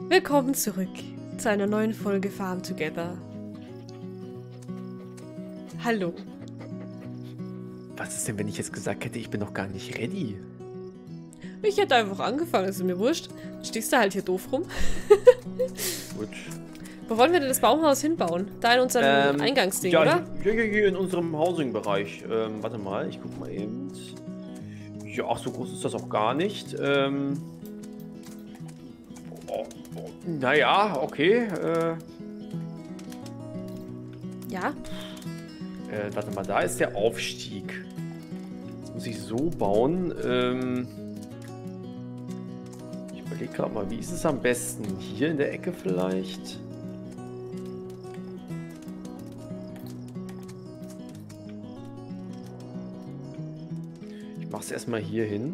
Willkommen zurück zu einer neuen Folge Farm Together. Hallo. Was ist denn, wenn ich jetzt gesagt hätte, ich bin noch gar nicht ready? Ich hätte einfach angefangen, ist mir wurscht. Dann stehst du halt hier doof rum. Gut. Wo wollen wir denn das Baumhaus hinbauen? Da in unserem Eingangsding, ja, oder? Hier in unserem Housing-Bereich. Warte mal, ich guck mal eben. Ja, ach, so groß ist das auch gar nicht. Naja, okay. Ja. Warte mal, da ist der Aufstieg. Jetzt muss ich so bauen. Ich überlege gerade mal, wie ist es am besten? Hier in der Ecke vielleicht? Ich mache es erstmal hier hin.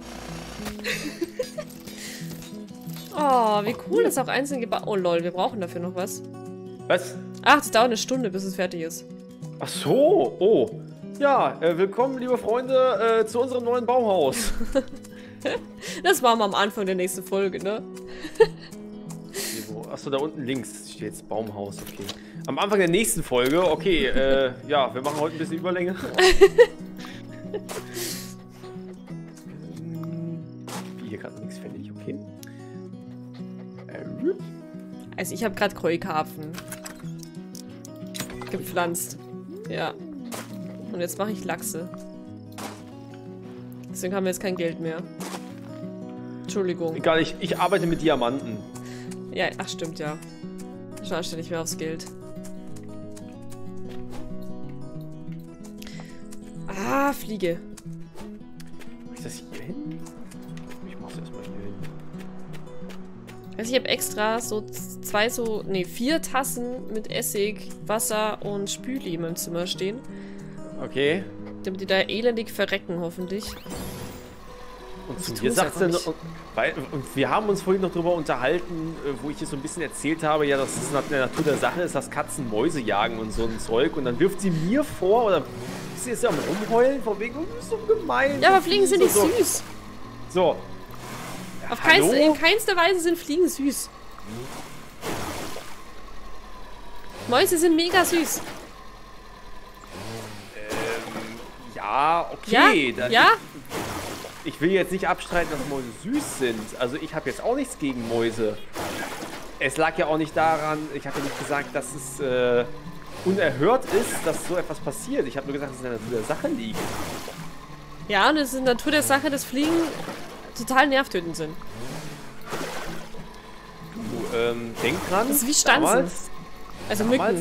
Oh, wie cool, das ist auch einzeln gebaut. Oh lol, wir brauchen dafür noch was. Was? Ach, das dauert eine Stunde, bis es fertig ist. Ach so, oh. Ja, willkommen, liebe Freunde, zu unserem neuen Baumhaus. Das machen wir am Anfang der nächsten Folge, ne? Achso, da unten links steht jetzt Baumhaus, okay. Am Anfang der nächsten Folge, okay, ja, wir machen heute ein bisschen Überlänge. Hier gerade nichts fertig, okay. Also ich habe gerade Keukarpfen gepflanzt. Ja. Und jetzt mache ich Lachse. Deswegen haben wir jetzt kein Geld mehr. Entschuldigung. Egal, ich arbeite mit Diamanten. Ja, ach stimmt, ja. Schade, stelle ich mehr aufs Geld. Ah, Fliege. Mach ich das hier hin? Ich mach's erstmal hier hin. Also ich habe extra so vier Tassen mit Essig, Wasser und Spüli in meinem Zimmer stehen. Okay. Damit die da elendig verrecken, hoffentlich. Und zu mir sagt er, und wir haben uns vorhin noch darüber unterhalten, wo ich jetzt so ein bisschen erzählt habe, ja, das ist in der Natur der Sache, ist, dass Katzen Mäuse jagen und so ein Zeug. Und dann wirft sie mir vor, oder ist sie jetzt am Rumheulen, von wegen, du bist so gemein. Ja, aber Fliegen sind nicht süß. So. In keinster Weise sind Fliegen süß. Mäuse sind mega süß. Ja, okay. Ja? Ich will jetzt nicht abstreiten, dass Mäuse süß sind. Also ich habe jetzt auch nichts gegen Mäuse. Es lag ja auch nicht daran, ich habe ja nicht gesagt, dass es unerhört ist, dass so etwas passiert. Ich habe nur gesagt, dass es in der Natur der Sache liegt. Ja, und es ist in der Natur der Sache, dass Fliegen total nervtötend sind. Du, denk dran. Das ist wie Stanzen. Also Mücken.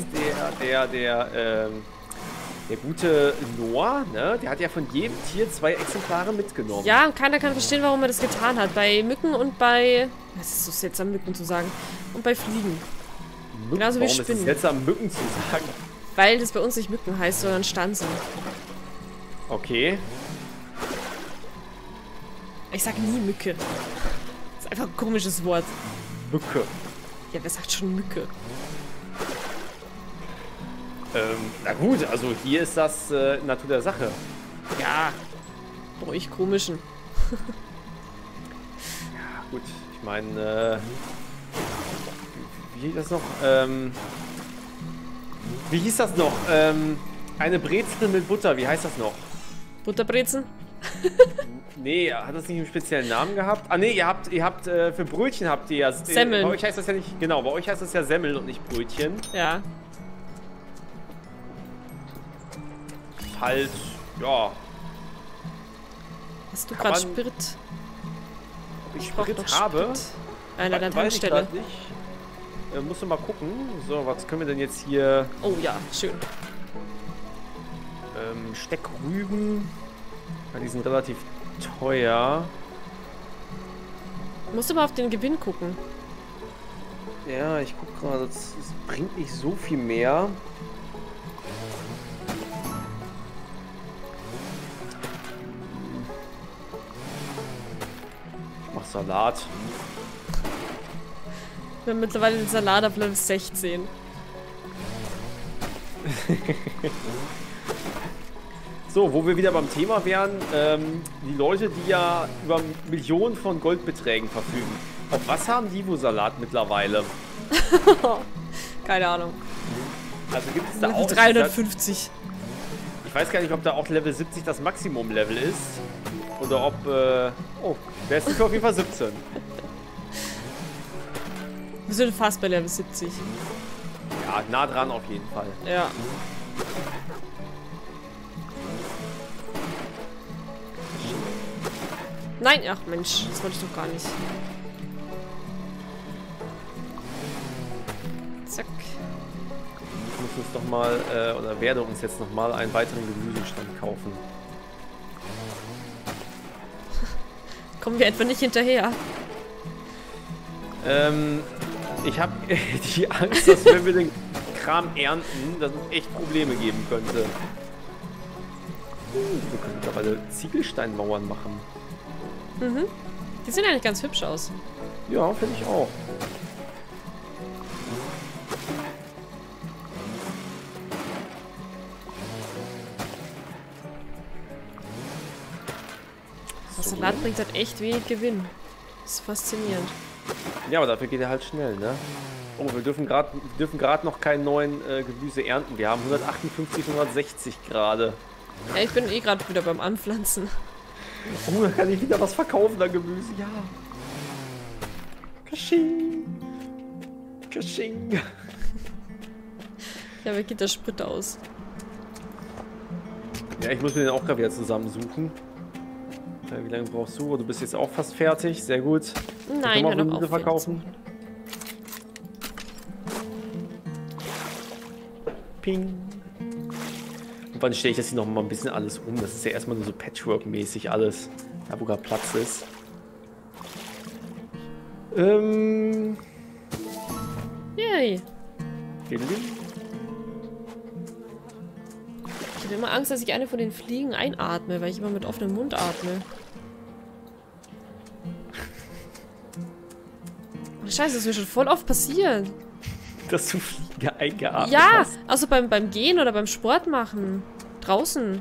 Der gute Noah, ne, der hat ja von jedem Tier 2 Exemplare mitgenommen. Ja, und keiner kann verstehen, warum er das getan hat. Bei Mücken und bei... Das ist so seltsam, Mücken zu sagen. Und bei Fliegen. Mücken? Genauso wie Spinnen. Warum ist es seltsam, Mücken zu sagen? Weil das bei uns nicht Mücken heißt, sondern Stanzen. Okay. Ich sag nie Mücke. Das ist einfach ein komisches Wort. Mücke. Ja, wer sagt schon Mücke? Na gut, also hier ist das Natur der Sache. Ja. Ruhig komischen. Ja, gut. Ich meine, wie hieß das noch? Wie hieß das noch? Eine Brezel mit Butter, wie heißt das noch? Butterbrezen? Nee, hat das nicht einen speziellen Namen gehabt? Ah nee, ihr habt für Brötchen habt ihr ja... Semmeln. Bei euch heißt das ja nicht... Genau, bei euch heißt das ja Semmel und nicht Brötchen. Ja. Halt, ja. Hast du gerade Sprit? Ob ich Sprit habe? An der Weiß ich Tankstelle. grad nicht. Musst du mal gucken. So, was können wir denn jetzt hier... Oh ja, schön. Steckrüben. Ja, die sind relativ teuer. Musst du mal auf den Gewinn gucken. Ja, ich guck gerade. Das bringt nicht so viel mehr. Ich mach Salat. Wir haben mittlerweile den Salat auf Level 16. So, wo wir wieder beim Thema wären, die Leute, die ja über Millionen von Goldbeträgen verfügen, Auf was haben Divo-Salat mittlerweile? Keine Ahnung. Also gibt es da auch... 350. Ich weiß gar nicht, ob da auch Level 70 das Maximum-Level ist. Oder ob... oh, wer ist auf jeden Fall 17. Wir sind fast bei Level 70. Ja, nah dran auf jeden Fall. Ja. Nein, ach Mensch, das wollte ich doch gar nicht. Zack. Ich muss uns doch mal, oder werde uns jetzt noch mal einen weiteren Gemüsestand kaufen. Kommen wir etwa nicht hinterher? Ich habe die Angst, dass wenn wir den Kram ernten, dass es echt Probleme geben könnte. Wir können mittlerweile Ziegelsteinmauern machen. Mhm. Die sehen eigentlich ganz hübsch aus. Ja, finde ich auch. Das Salat bringt halt echt wenig Gewinn. Das ist faszinierend. Ja, aber dafür geht er halt schnell, ne? Oh, wir dürfen gerade noch keinen neuen Gemüse ernten. Wir haben 158, 160 gerade. Ja, ich bin eh gerade wieder beim Anpflanzen. Oh, da kann ich wieder was verkaufen an Gemüse, ja. Kasching. Kasching. Ja, wie geht der Sprit aus? Ja, ich muss mir den auch gerade wieder zusammensuchen. Wie lange brauchst du? Du bist jetzt auch fast fertig. Sehr gut. Nein, ich kann auch verkaufen. Ping. Und wann stelle ich das hier noch mal ein bisschen alles um? Das ist ja erstmal nur so Patchwork-mäßig alles. Da wo gerade Platz ist. Yay. Fiddly. Ich habe immer Angst, dass ich eine von den Fliegen einatme, weil ich immer mit offenem Mund atme. Oh, Scheiße, das ist mir schon voll oft passiert. Dass du Fliegen eingeatmet Ja, hast. also beim Gehen oder beim Sport machen. Draußen.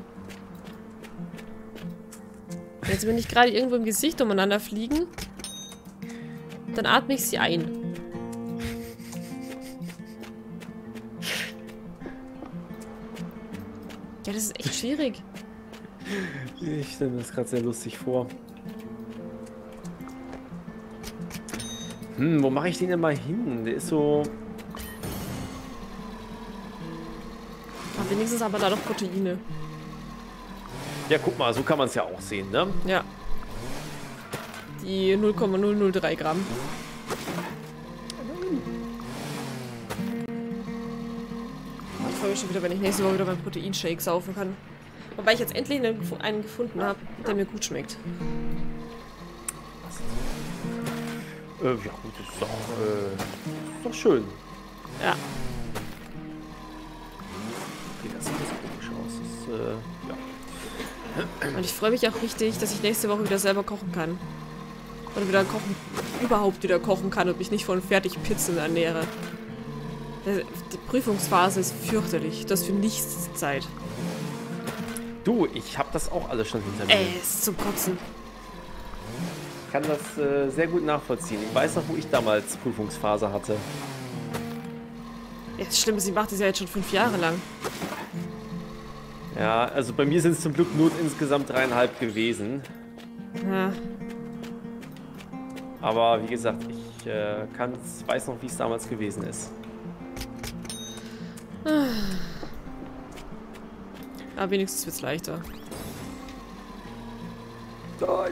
Jetzt, wenn ich gerade irgendwo im Gesicht umeinander fliegen, dann atme ich sie ein. Ja, das ist echt schwierig. Ich stelle mir das gerade sehr lustig vor. Wo mache ich den denn mal hin? Der ist so... Aber wenigstens aber da doch Proteine. Ja, guck mal, so kann man es ja auch sehen, ne? Ja. Die 0,003 Gramm. Ich freue mich schon wieder, wenn ich nächste Woche wieder meinen Proteinshake saufen kann. Wobei ich jetzt endlich einen gefunden habe, der mir gut schmeckt. Ja gut, das ist doch schön. Ja. Okay, das sieht jetzt komisch aus. Das, ja. Und ich freue mich auch richtig, dass ich nächste Woche wieder selber kochen kann. Oder wieder überhaupt wieder kochen kann und mich nicht von Fertigpizzen ernähre. Die Prüfungsphase ist fürchterlich. Das ist für nichts Zeit. Du, ich habe das auch alles schon hinter mir. Ist zum Kotzen. Ich kann das sehr gut nachvollziehen. Ich weiß noch, wo ich damals Prüfungsphase hatte. Ja, das Schlimme ist, sie macht das ja jetzt schon 5 Jahre lang. Ja, also bei mir sind es zum Glück nur insgesamt 3,5 gewesen. Ja. Aber wie gesagt, ich weiß noch, wie es damals gewesen ist. Aber wenigstens wird's leichter. Nein.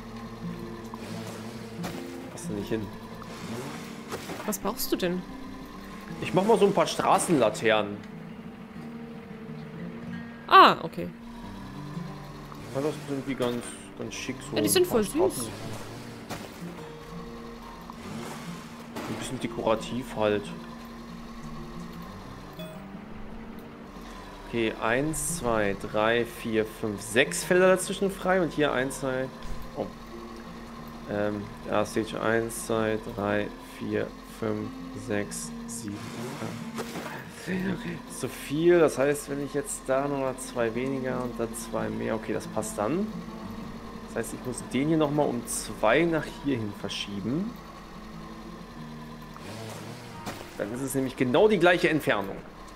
Passt du nicht hin. Was brauchst du denn? Ich mach mal so ein paar Straßenlaternen. Ah, okay. Ja, das ist irgendwie ganz schick so. Ja, die sind voll süß. Ein bisschen dekorativ halt. Okay, 1, 2, 3, 4, 5, 6 Felder dazwischen frei und hier 1, 2. Oh. Ja, Stage 1, 2, 3, 4, 5, 6, 7, 8. Zu viel, das heißt, wenn ich jetzt da nochmal 2 weniger und dann 2 mehr, okay, das passt dann. Das heißt, ich muss den hier nochmal um 2 nach hier hin verschieben. Dann ist es nämlich genau die gleiche Entfernung.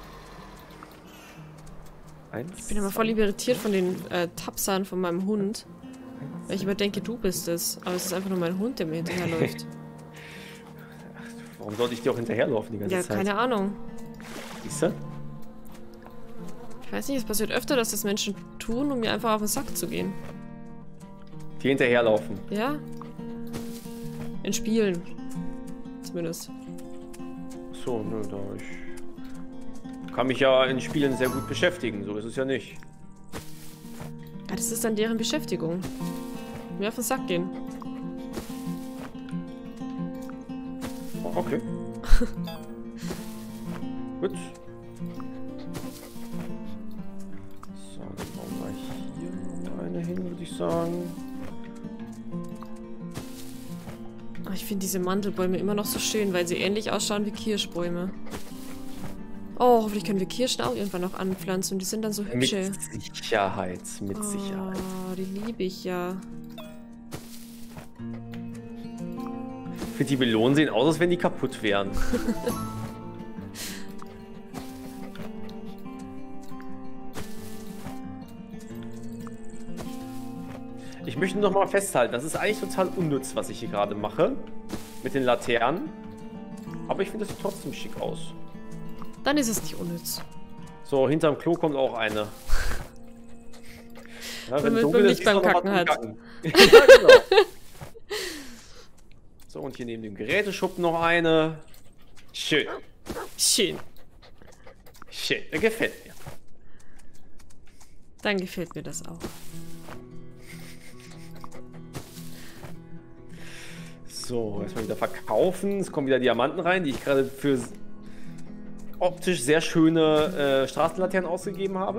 Ich bin immer voll irritiert von den Tapsern von meinem Hund. Weil ich immer denke, du bist es. Aber es ist einfach nur mein Hund, der mir hinterherläuft. Warum sollte ich dir auch hinterherlaufen die ganze Zeit? Ja, keine Ahnung. Siehst du? Ich weiß nicht, es passiert öfter, dass das Menschen tun, um mir einfach auf den Sack zu gehen. Die hinterherlaufen. Ja. In Spielen. Zumindest. So, nö, ich kann mich ja in Spielen sehr gut beschäftigen, so ist es ja nicht. Ja, das ist dann deren Beschäftigung. Mir auf den Sack gehen. Okay. Gut. So, dann bauen wir hier noch eine hin, würde ich sagen. Ich finde diese Mandelbäume immer noch so schön, weil sie ähnlich ausschauen wie Kirschbäume. Oh, hoffentlich können wir Kirschen auch irgendwann noch anpflanzen und die sind dann so hübsch. Mit Sicherheit, mit Sicherheit. Oh, die liebe ich ja. Ich finde, die Melonen sehen aus, als wenn die kaputt wären. Ich möchte noch mal festhalten, das ist eigentlich total unnütz, was ich hier gerade mache. Mit den Laternen. Aber ich finde, das sieht trotzdem schick aus. Dann ist es nicht unnütz. So, hinterm Klo kommt auch eine. Ja, wenn man nicht beim Kacken hat. Ja, genau. So, und hier neben dem Geräteschuppen noch eine. Schön. Schön. Schön, der gefällt mir. Dann gefällt mir das auch. So, erstmal wieder verkaufen. Es kommen wieder Diamanten rein, die ich gerade für optisch sehr schöne Straßenlaternen ausgegeben habe.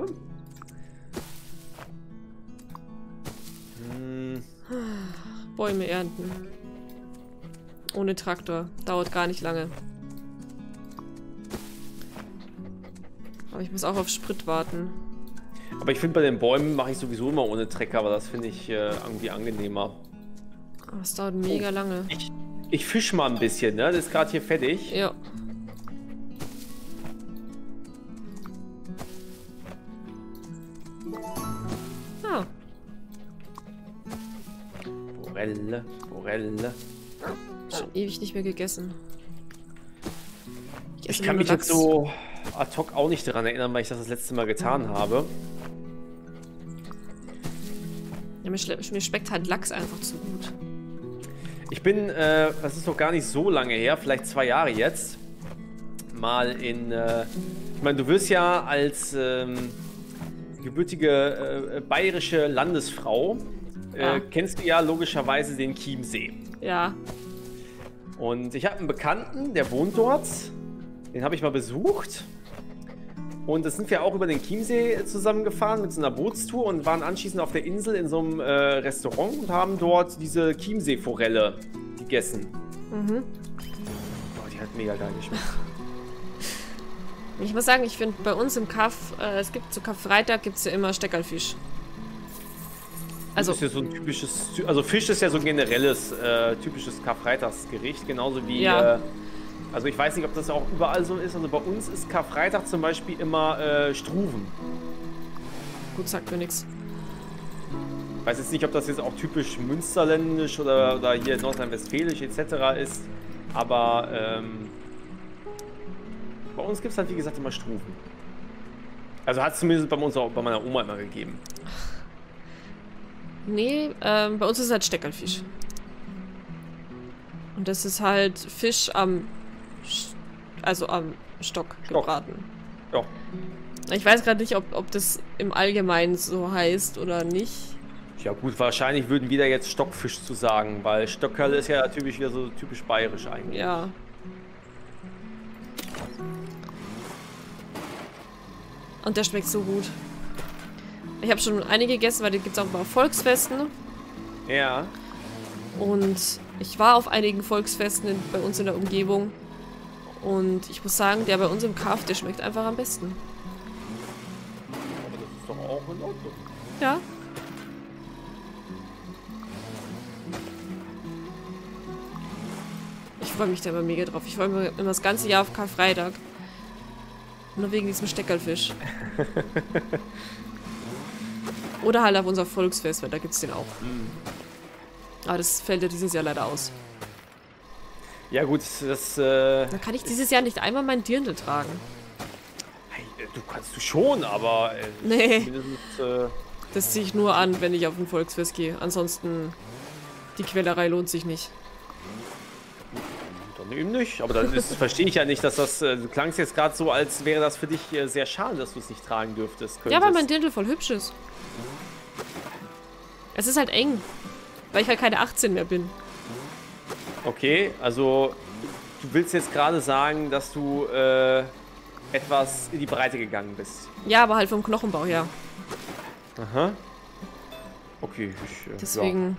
Bäume ernten. Ohne Traktor. Dauert gar nicht lange. Aber ich muss auch auf Sprit warten. Aber ich finde, bei den Bäumen mache ich sowieso immer ohne Trecker, aber das finde ich irgendwie angenehmer. Aber es dauert mega lange. Ich fische mal ein bisschen, ne? Das ist gerade hier fertig. Ja. Ah. Forelle, Forelle. Schon ewig nicht mehr gegessen. Ich kann mich jetzt so ad hoc auch nicht daran erinnern, weil ich das letzte Mal getan habe. Ja, mir schmeckt halt Lachs einfach zu gut. Ich bin, das ist noch gar nicht so lange her, vielleicht 2 Jahre jetzt, mal in, ich meine, du wirst ja als gebürtige bayerische Landesfrau, kennst du ja logischerweise den Chiemsee. Ja. Und ich habe einen Bekannten, der wohnt dort, den habe ich mal besucht. Und da sind wir auch über den Chiemsee zusammengefahren mit so einer Bootstour und waren anschließend auf der Insel in so einem Restaurant und haben dort diese Chiemsee-Forelle gegessen. Mhm. Boah, die hat mega geil geschmeckt. Ich muss sagen, ich finde bei uns im Kaff, es gibt zu Karfreitag gibt es ja immer Steckerlfisch. Also das ist ja so ein typisches, also Fisch ist ja so ein generelles, typisches Karfreitagsgericht, genauso wie... Ja. Also ich weiß nicht, ob das auch überall so ist. Also bei uns ist Karfreitag zum Beispiel immer Struven. Gut, sagt mir nichts. Ich weiß jetzt nicht, ob das jetzt auch typisch münsterländisch oder hier nordrhein-westfälisch etc. ist. Aber bei uns gibt es halt wie gesagt immer Struven. Also hat es zumindest bei meiner Oma immer gegeben. Nee, bei uns ist es halt Steckerlfisch. Und das ist halt Fisch am Stock gebraten. Ja. Ich weiß gerade nicht, ob das im Allgemeinen so heißt oder nicht. Ja gut, wahrscheinlich würden wir da jetzt Stockfisch zu sagen, weil Stockerl ist ja natürlich wieder so typisch bayerisch eigentlich. Ja. Und der schmeckt so gut. Ich habe schon einige gegessen, weil die gibt es auch bei Volksfesten. Ja. Und ich war auf einigen Volksfesten bei uns in der Umgebung. Und ich muss sagen, der bei uns im Kaff, der schmeckt einfach am besten. Aber das ist doch auch in Ordnung. Ja. Ich freue mich da immer mega drauf. Ich freue mich immer das ganze Jahr auf Karfreitag. Nur wegen diesem Steckerlfisch. Oder halt auf unser Volksfest, weil da gibt's den auch. Aber das fällt ja dieses Jahr leider aus. Ja gut, das... Dann kann ich dieses Jahr nicht einmal mein Dirndl tragen. Hey, du kannst du schon, aber... Nee. Mindestens, das ziehe ich nur an, wenn ich auf ein Volksfest gehe. Ansonsten, die Quälerei lohnt sich nicht. Dann eben nicht. Aber dann verstehe ich ja nicht, dass das... du klangst jetzt gerade so, als wäre das für dich sehr schade, dass du es nicht tragen dürftest. Ja, weil mein Dirndl voll hübsch ist. Es ist halt eng. Weil ich halt keine 18 mehr bin. Okay, also du willst jetzt gerade sagen, dass du etwas in die Breite gegangen bist. Ja, aber halt vom Knochenbau her. Aha. Okay, deswegen.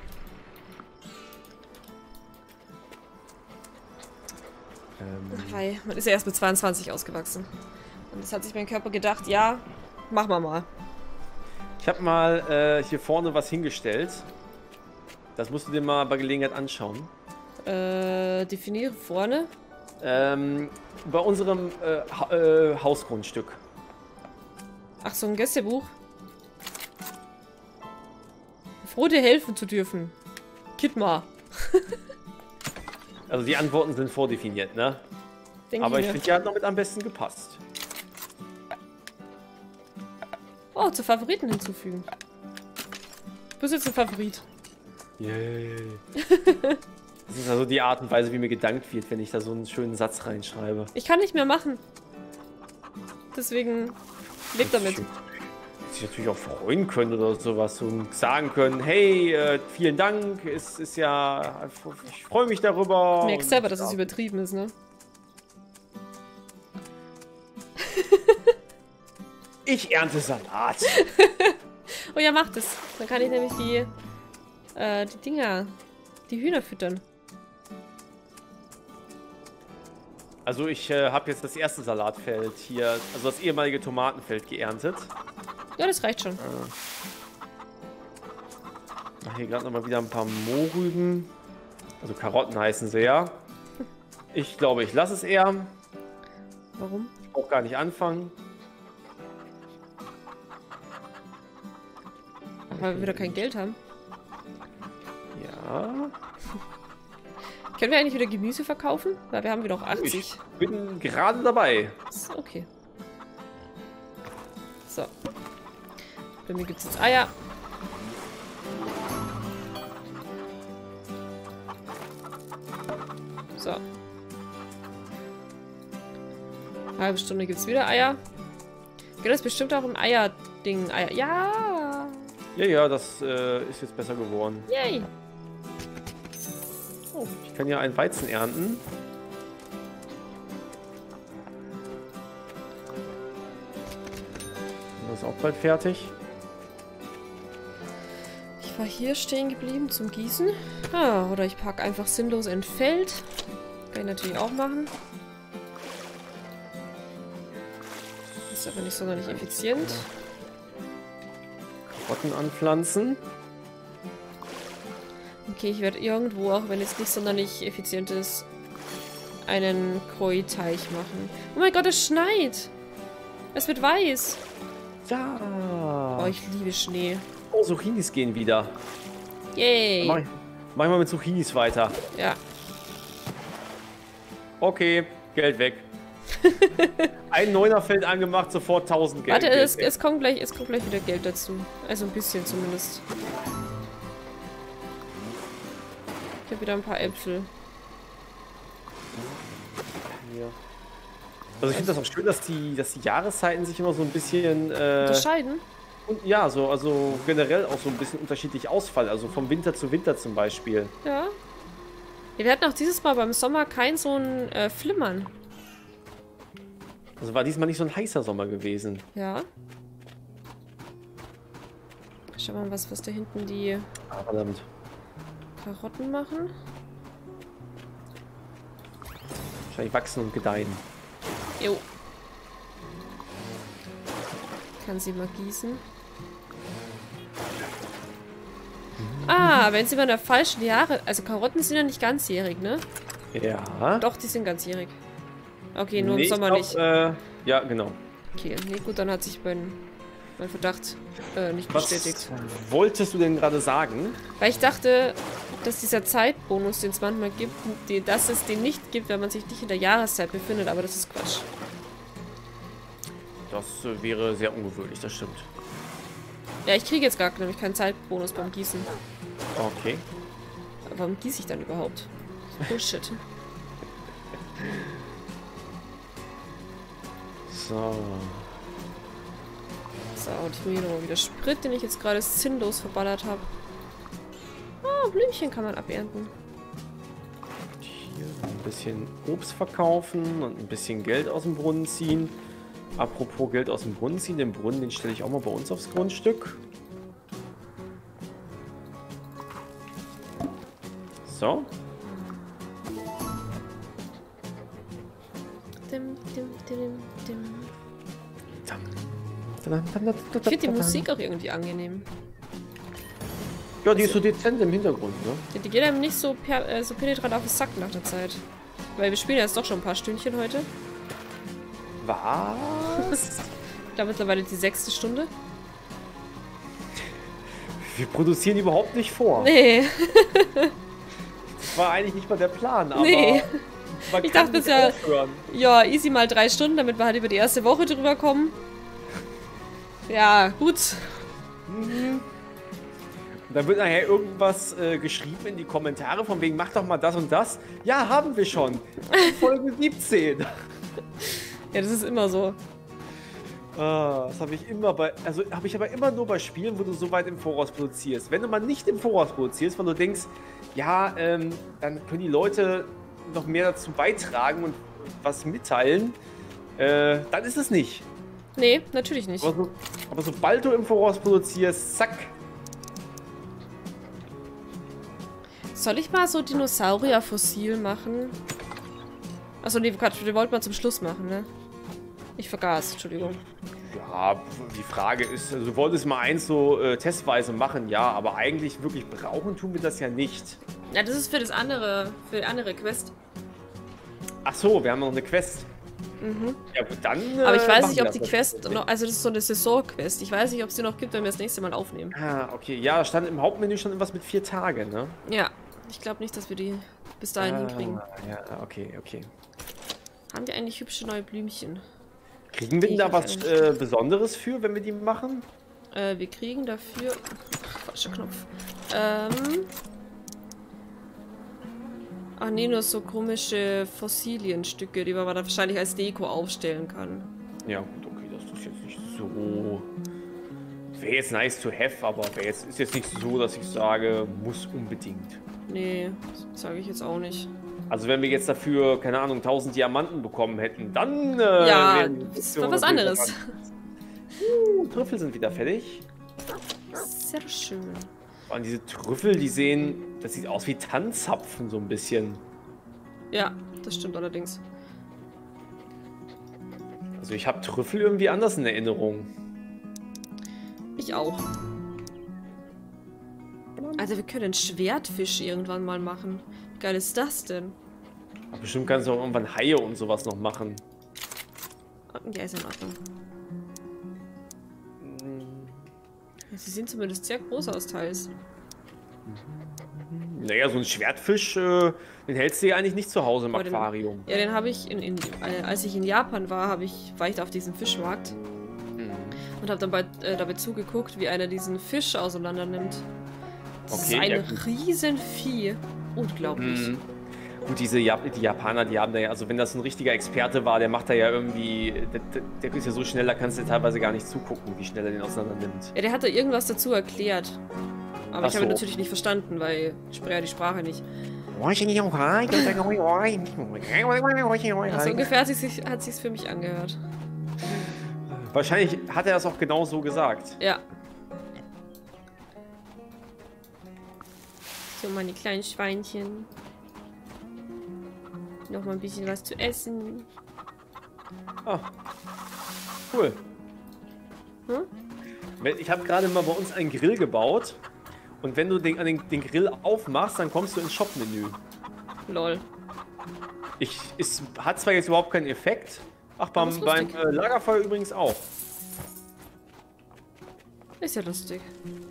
Ja. Weil man ist ja erst mit 22 ausgewachsen. Und das hat sich mein Körper gedacht, ja, machen wir mal. Ich habe mal hier vorne was hingestellt. Das musst du dir mal bei Gelegenheit anschauen. Definiere vorne. Bei unserem Hausgrundstück. Ach, so ein Gästebuch. Froh, dir helfen zu dürfen. Kidma. Also die Antworten sind vordefiniert, ne? Aber ich finde, die hat noch mit am besten gepasst. Oh, zu Favoriten hinzufügen. Du bist jetzt ein Favorit. Yay. Das ist also die Art und Weise, wie mir gedankt wird, wenn ich da so einen schönen Satz reinschreibe. Ich kann nicht mehr machen. Deswegen lebt damit. Sich natürlich auch freuen können oder sowas und sagen können, hey, vielen Dank, es ist ja, ich freue mich darüber. Du merkst selber, dass es übertrieben ist, ne? Ich ernte Salat. Oh ja, mach das. Dann kann ich nämlich die Dinger, die Hühner füttern. Also ich habe jetzt das erste Salatfeld hier, also das ehemalige Tomatenfeld geerntet. Ja, das reicht schon. Ach, hier gerade nochmal wieder ein paar Mohrrüben. Also Karotten heißen sie ja. Ich glaube, ich lasse es eher. Warum? Ich brauche gar nicht anfangen. Weil wir wieder kein Geld haben. Ja. Können wir eigentlich wieder Gemüse verkaufen? Weil wir haben wieder auch 80. Ich bin gerade dabei. Okay. So. Bei mir gibt es jetzt Eier. So. Eine halbe Stunde gibt es wieder Eier. Geht das bestimmt auch im Eier-Ding? Eier. Ja! Ja, das ist jetzt besser geworden. Yay! Oh, ich kann ja einen Weizen ernten. Das ist auch bald fertig. Ich war hier stehen geblieben zum Gießen. Ah, oder ich packe einfach sinnlos in Feld. Kann ich natürlich auch machen. Ist aber nicht sonderlich effizient. Karotten anpflanzen. Okay, ich werde irgendwo, auch wenn es nicht sonderlich effizient ist, einen Koi-Teich machen. Oh mein Gott, es schneit! Es wird weiß! Ja! Oh, ich liebe Schnee. Oh, Zucchinis gehen wieder. Yay! Mach ich mal mit Zucchinis weiter. Ja. Okay, Geld weg. Ein Neunerfeld angemacht, sofort 1000 Geld. Warte, es kommt gleich wieder Geld dazu. Also ein bisschen zumindest. Ich habe wieder ein paar Äpfel. Ja. Also ich finde das auch schön, dass die Jahreszeiten sich immer so ein bisschen unterscheiden. Und ja, so, also generell auch so ein bisschen unterschiedlich ausfallen. Also vom Winter zu Winter zum Beispiel. Ja. Wir hatten auch dieses Mal beim Sommer kein so ein Flimmern. Also war diesmal nicht so ein heißer Sommer gewesen. Ja. Schau mal, was da hinten die verdammt. Karotten machen. Wahrscheinlich wachsen und gedeihen. Jo. Kann sie mal gießen. Ah, wenn sie mal in der falschen Jahre... Also Karotten sind ja nicht ganzjährig, ne? Ja. Doch, die sind ganzjährig. Okay, nur im Sommer nicht. Ja, genau. Okay, nee, gut, dann hat sich mein Verdacht nicht bestätigt. Was wolltest du denn gerade sagen? Weil ich dachte, dass dieser Zeitbonus, den es manchmal gibt, dass es den nicht gibt, wenn man sich nicht in der Jahreszeit befindet, aber das ist Quatsch. Das wäre sehr ungewöhnlich, das stimmt. Ja, ich kriege jetzt nämlich keinen Zeitbonus beim Gießen. Okay. Aber warum gieße ich dann überhaupt? Bullshit. So. So, und ich will hier nochmal wieder Sprit, den ich jetzt gerade sinnlos verballert habe. Oh, Blümchen kann man abernten. Hier ein bisschen Obst verkaufen und ein bisschen Geld aus dem Brunnen ziehen. Apropos Geld aus dem Brunnen ziehen, den Brunnen, den stelle ich auch mal bei uns aufs Grundstück. So. Ich finde die Musik auch irgendwie angenehm. Ja, die ist so dezent im Hintergrund, ne? Die geht einem nicht so, so penetrant auf den Sack nach der Zeit. Weil wir spielen jetzt doch schon ein paar Stündchen heute. Was? Ich glaube mittlerweile die 6. Stunde. Wir produzieren überhaupt nicht vor. Nee. Das war eigentlich nicht mal der Plan, aber Nee. man Ich kann dachte nicht bisher, aufhören. ja, easy mal 3 Stunden, damit wir halt über die erste Woche drüber kommen. Ja, gut. Und dann wird nachher irgendwas geschrieben in die Kommentare von wegen, mach doch mal das und das. Ja, haben wir schon. Folge 17. Ja, das ist immer so. Das habe ich immer habe ich aber immer nur bei Spielen, wo du so weit im Voraus produzierst. Wenn du mal nicht im Voraus produzierst, weil du denkst, ja, dann können die Leute noch mehr dazu beitragen und was mitteilen, dann ist es nicht. Nee, natürlich nicht. Aber sobald du im Voraus produzierst, zack. Soll ich mal so Dinosaurier-Fossil machen? Achso, nee, Quatsch, wir wollten mal zum Schluss machen, ne? Ich vergaß, Entschuldigung. Ja, die Frage ist, also du wolltest mal eins so testweise machen, ja, aber eigentlich wirklich brauchen tun wir das ja nicht. Ja, das ist für die andere Quest. Ach so, wir haben noch eine Quest. Mhm. Ja gut, dann aber ich weiß machen nicht, wir ob die das Quest noch, also das ist so eine Saison-Quest. Ich weiß nicht, ob es die noch gibt, wenn wir das nächste Mal aufnehmen. Ah, okay. Ja, stand im Hauptmenü schon irgendwas mit 4 Tage, ne? Ja, ich glaube nicht, dass wir die bis dahin hinkriegen. Ja, okay. Haben die eigentlich hübsche neue Blümchen? Kriegen wir denn da was Besonderes für, wenn wir die machen? Wir kriegen dafür... Falscher Knopf. Ach nee, nur so komische Fossilienstücke, die man da wahrscheinlich als Deko aufstellen kann. Ja gut, okay, das ist jetzt nicht so... Wäre jetzt nice to have, aber ist jetzt nicht so, dass ich sage, muss unbedingt. Nee, sage ich jetzt auch nicht. Also wenn wir jetzt dafür, keine Ahnung, 1000 Diamanten bekommen hätten, dann... ja, das war was anderes. Trüffel sind wieder fertig. Sehr schön. Und diese Trüffel, die sehen... Das sieht aus wie Tannzapfen, so ein bisschen. Ja, das stimmt allerdings. Also ich habe Trüffel irgendwie anders in Erinnerung. Ich auch. Also wir können einen Schwertfisch irgendwann mal machen. Wie geil ist das denn? Aber bestimmt kannst du auch irgendwann Haie und sowas noch machen. Ja, ist in Ordnung. Ja, sie sehen zumindest sehr groß aus, teils. Naja, so ein Schwertfisch, den hältst du ja eigentlich nicht zu Hause im Aquarium. Ja, den habe ich, als ich in Japan war, war ich da auf diesem Fischmarkt. Und habe dann dabei zugeguckt, wie einer diesen Fisch auseinander nimmt. Das ist ein Riesenvieh. Unglaublich. Gut, die Japaner, die haben da ja, also wenn das ein richtiger Experte war, der macht da ja irgendwie, der ist ja so schnell, da kannst du teilweise gar nicht zugucken, wie schnell er den auseinander nimmt. Ja, der hat da irgendwas dazu erklärt. Aber ich habe ihn so. natürlich nicht verstanden, weil ich spreche ja die Sprache nicht. Also ungefähr hat sich's für mich angehört. Wahrscheinlich hat er das auch genau so gesagt. Ja. So, meine kleinen Schweinchen. Noch mal ein bisschen was zu essen. Ah, cool. Hm? Ich habe gerade mal bei uns einen Grill gebaut. Und wenn du den Grill aufmachst, dann kommst du ins Shop-Menü. Lol. Es hat zwar jetzt überhaupt keinen Effekt. Ach, beim Lagerfeuer übrigens auch. Ist ja lustig.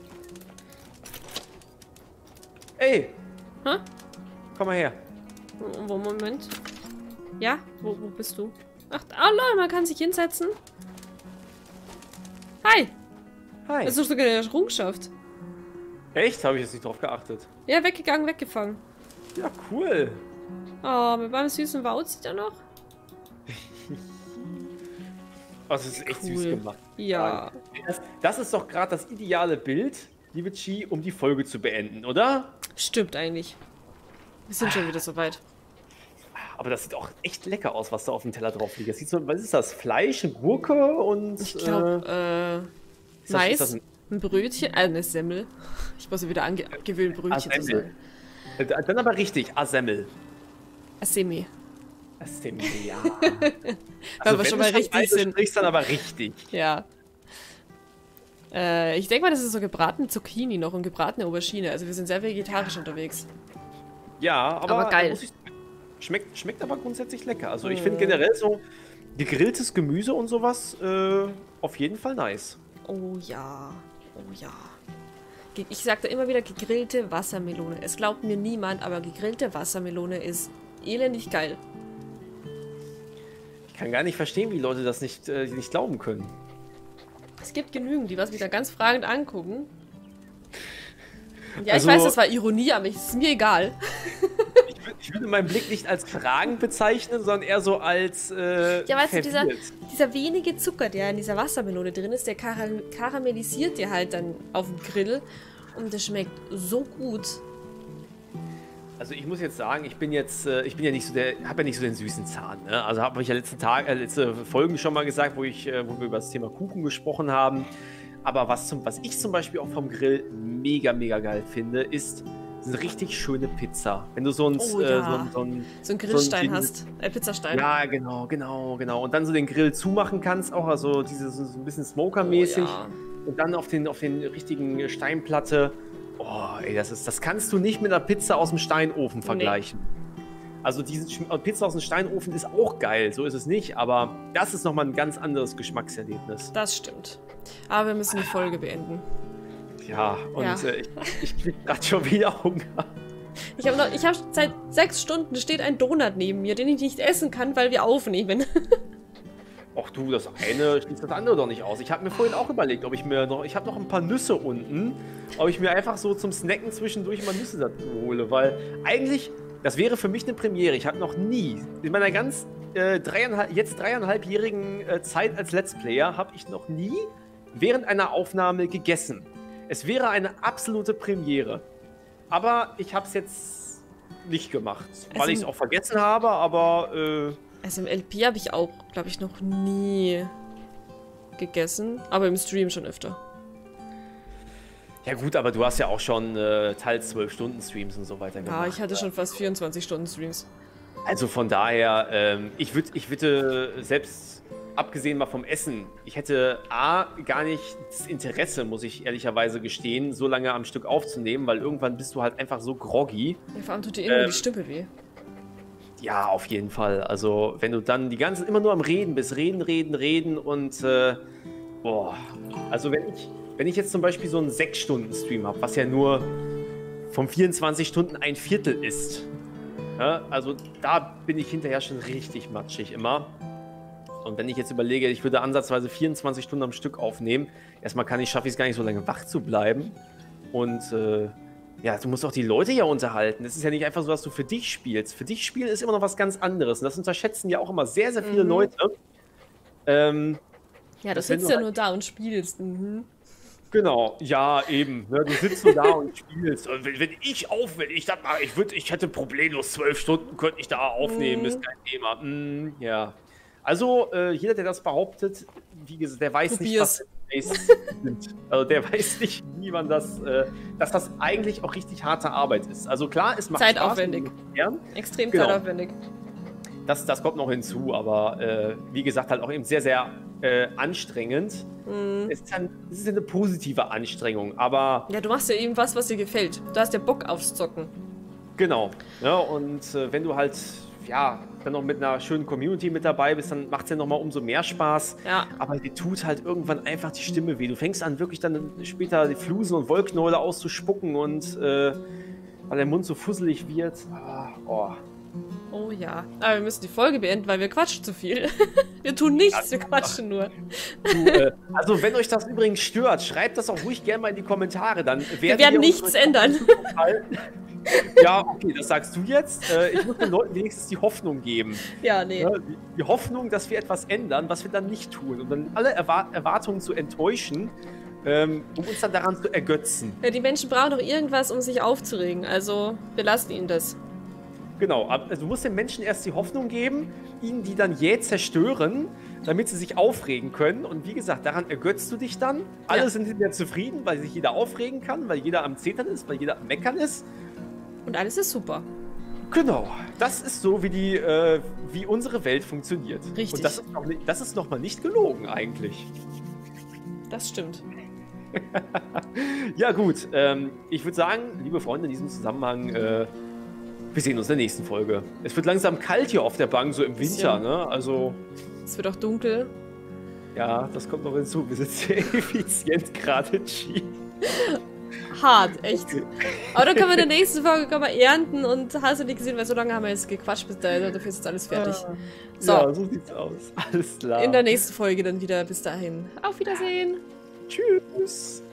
Ey! Hä? Komm mal her. Moment. Ja? Wo bist du? Ach, oh Leute, man kann sich hinsetzen. Hi! Hi. Das ist doch sogar eine Errungenschaft. Echt? Habe ich jetzt nicht drauf geachtet. Ja, weggegangen, weggefangen. Ja, cool. Oh, mit meinem süßen Wauz sieht er noch. Oh, das ist echt süß gemacht. Ja. Das ist doch gerade das ideale Bild, liebe Chi, um die Folge zu beenden, oder? Stimmt eigentlich. Wir sind schon wieder soweit. Aber das sieht auch echt lecker aus, was da auf dem Teller drauf liegt. Das sieht so, was ist das? Fleisch, eine Gurke und... Ich glaube, Mais, ein Brötchen, eine Semmel. Ich muss wieder angewöhnen, Brötchen zu sagen. Dann aber richtig, Asemmel. Assemi. Assemi, ja. Also, wenn wir schon mal richtig sind. Sprichst dann aber richtig. Ja. Ich denke mal, das ist so gebratene Zucchini noch und gebratene Aubergine. Also wir sind sehr vegetarisch unterwegs. Ja, aber geil. Schmeckt aber grundsätzlich lecker. Also ich finde generell so gegrilltes Gemüse und sowas auf jeden Fall nice. Oh ja, oh ja. Ich sage da immer wieder gegrillte Wassermelone. Es glaubt mir niemand, aber gegrillte Wassermelone ist elendig geil. Ich kann gar nicht verstehen, wie Leute das nicht glauben können. Es gibt genügend, die was wieder ganz fragend angucken. Ja, also, ich weiß, das war Ironie, aber es ist mir egal. Ich würde meinen Blick nicht als fragend bezeichnen, sondern eher so als ja, weißt du, dieser wenige Zucker, der in dieser Wassermelone drin ist, der karamellisiert dir halt dann auf dem Grill und das schmeckt so gut. Also ich muss jetzt sagen, ich bin ja nicht so den süßen Zahn. Ne? Also habe ich ja letzte Folgen schon mal gesagt, wo wir über das Thema Kuchen gesprochen haben. Aber was ich zum Beispiel auch vom Grill mega, mega geil finde, ist eine richtig schöne Pizza. Wenn du so einen Grillstein hast, Pizzastein. Ja, genau. Und dann so den Grill zumachen kannst, auch also so ein bisschen Smoker-mäßig. Oh, ja. Und dann auf den richtigen Steinplatte. Oh, ey, das kannst du nicht mit einer Pizza aus dem Steinofen vergleichen. Nee. Also diese Pizza aus dem Steinofen ist auch geil, so ist es nicht, aber das ist nochmal ein ganz anderes Geschmackserlebnis. Das stimmt. Aber wir müssen die Folge beenden. Ja, und ja. Ich krieg gerade schon wieder Hunger. Ich habe seit 6 Stunden steht ein Donut neben mir, den ich nicht essen kann, weil wir aufnehmen. Ach du, das eine schließt das andere doch nicht aus. Ich habe mir vorhin auch überlegt, ich habe noch ein paar Nüsse unten, ob ich mir einfach so zum Snacken zwischendurch mal Nüsse dazu hole, weil eigentlich, das wäre für mich eine Premiere. Ich habe noch nie, in meiner jetzt 3,5-jährigen Zeit als Let's Player, habe ich noch nie während einer Aufnahme gegessen. Es wäre eine absolute Premiere. Aber ich habe es jetzt nicht gemacht, weil ich es auch vergessen habe, aber... Also im LP habe ich auch, glaube ich, noch nie gegessen, aber im Stream schon öfter. Ja gut, aber du hast ja auch schon teils 12-Stunden-Streams und so weiter gemacht. Ja, ich hatte schon fast 24-Stunden-Streams. Also von daher, ich würde selbst, abgesehen mal vom Essen, ich hätte gar nicht das Interesse, muss ich ehrlicherweise gestehen, so lange am Stück aufzunehmen, weil irgendwann bist du halt einfach so groggy. Ja, vor allem tut dir irgendwie die Stimme weh. Ja, auf jeden Fall. Also, wenn du dann die ganze Zeit immer nur am Reden bist, reden und boah. Also, wenn ich jetzt zum Beispiel so einen 6-Stunden-Stream habe, was ja nur von 24 Stunden ein Viertel ist, ja, also da bin ich hinterher schon richtig matschig immer. Und wenn ich jetzt überlege, ich würde ansatzweise 24 Stunden am Stück aufnehmen, erstmal schaffe ich es gar nicht so lange wach zu bleiben. Und ja, du musst auch die Leute ja unterhalten. Es ist ja nicht einfach so, dass du für dich spielst. Für dich spielen ist immer noch was ganz anderes. Und das unterschätzen ja auch immer sehr, sehr viele Leute. Ja, du sitzt ja nur da und spielst. Mhm. Genau, ja, eben. Ne, du sitzt so da und spielst. Und wenn ich hätte problemlos 12 Stunden, könnte ich da aufnehmen, ist kein Thema. Ja. Also, jeder, der das behauptet, wie gesagt, der weiß nicht, was sind. Also der weiß nicht, wie man dass das eigentlich auch richtig harte Arbeit ist. Also klar, es macht zeitaufwendig. Spaß. Extrem zeitaufwendig. Das kommt noch hinzu, aber wie gesagt, halt auch eben sehr, sehr anstrengend. Es ist eine positive Anstrengung, aber... Ja, du machst ja eben was dir gefällt. Du hast ja Bock aufs Zocken. Genau. Ja, und wenn du halt ja, dann noch mit einer schönen Community mit dabei bist, dann macht es ja nochmal umso mehr Spaß. Ja. Aber dir tut halt irgendwann einfach die Stimme weh. Du fängst an, wirklich dann später die Flusen und Wollknäule auszuspucken und weil der Mund so fusselig wird. Oh. Oh ja. Aber wir müssen die Folge beenden, weil wir quatschen zu viel. Wir tun nichts, wir quatschen nur. Also wenn euch das übrigens stört, schreibt das auch ruhig gerne mal in die Kommentare. Dann wir werden nichts ändern. Ja, okay, das sagst du jetzt. Ich muss den Leuten wenigstens die Hoffnung geben. Ja, nee. Die Hoffnung, dass wir etwas ändern, was wir dann nicht tun. Und dann alle Erwartungen zu enttäuschen, um uns dann daran zu ergötzen. Ja, die Menschen brauchen doch irgendwas, um sich aufzuregen. Also, wir lassen ihnen das. Genau, also du musst den Menschen erst die Hoffnung geben, ihnen die dann jäh zerstören, damit sie sich aufregen können. Und wie gesagt, daran ergötzt du dich dann. Alle sind hinterher zufrieden, weil sich jeder aufregen kann, weil jeder am Zetern ist, weil jeder am Meckern ist. Und alles ist super. Genau, das ist so, wie unsere Welt funktioniert. Richtig. Und das ist noch mal nicht gelogen eigentlich. Das stimmt. Ja gut, ich würde sagen, liebe Freunde, in diesem Zusammenhang, wir sehen uns in der nächsten Folge. Es wird langsam kalt hier auf der Bank, so im Winter, ne? Also... Es wird auch dunkel. Ja, das kommt noch hinzu. Wir sind sehr effizient gerade, G. Hart, echt. Aber dann können wir in der nächsten Folge ernten und hast du nicht gesehen, weil so lange haben wir jetzt gequatscht bis dahin und dafür ist jetzt alles fertig. So. Ja, so sieht's aus. Alles klar. In der nächsten Folge dann wieder. Bis dahin. Auf Wiedersehen. Tschüss.